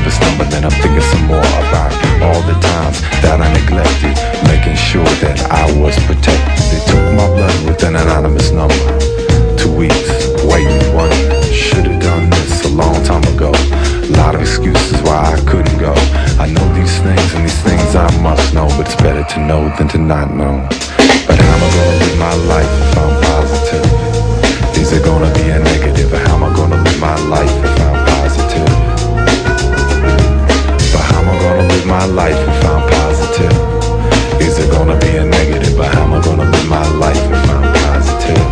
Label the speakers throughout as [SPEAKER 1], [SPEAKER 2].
[SPEAKER 1] this number, then I'm thinking some more about all the times that I neglected, making sure that I was protected. They took my blood with an anonymous number. 2 weeks, waiting, wondering, should've done this a long time ago. A lot of excuses why I couldn't go. I know these things, and these things I must know, but it's better to know than to not know. But how am I gonna live my life if I'm positive? Is it gonna be a negative? Or how am I gonna live my life if I'm positive? But how am I gonna live my life if I'm positive? Is it gonna be a negative? But how am I gonna live my life if I'm positive?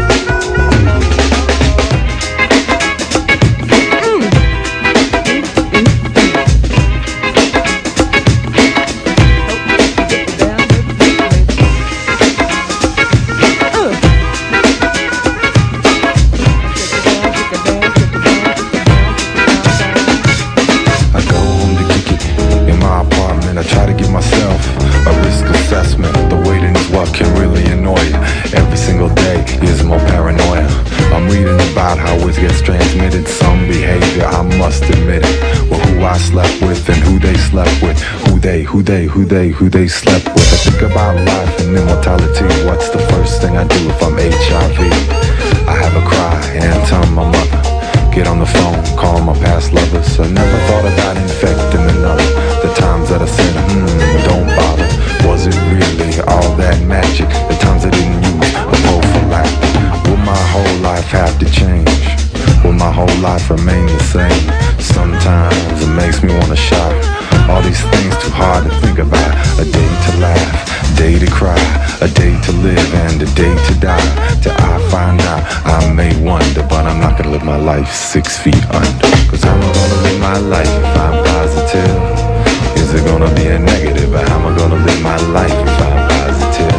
[SPEAKER 1] How it gets transmitted, some behavior, I must admit it. Well, who I slept with and who they slept with, who they slept with. I think about life and immortality. What's the first thing I do if I'm HIV? I have a cry and tell my mother, get on the phone, call my past lovers. I never thought about infecting another. The times that I said, don't bother. Was it really all that magic? The times I didn't use a prophylactic. Will my whole life have to change? Will my whole life remain the same? Sometimes it makes me wanna shout. All these things too hard to think about. A day to laugh, a day to cry, a day to live and a day to die. Till I find out, I may wonder, but I'm not gonna live my life 6 feet under. Cause how am I gonna live my life if I'm positive? Is it gonna be a negative? Or how am I gonna live my life if I'm positive?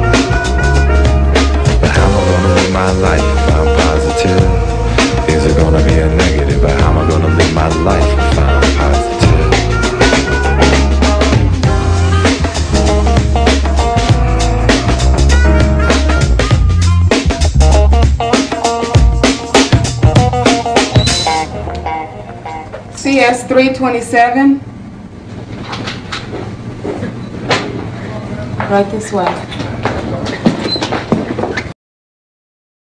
[SPEAKER 1] But how am I gonna live my life if I'm positive? Is it gonna be a negative? Or how am I gonna live my life if I'm positive?
[SPEAKER 2] CS 327. Right this way.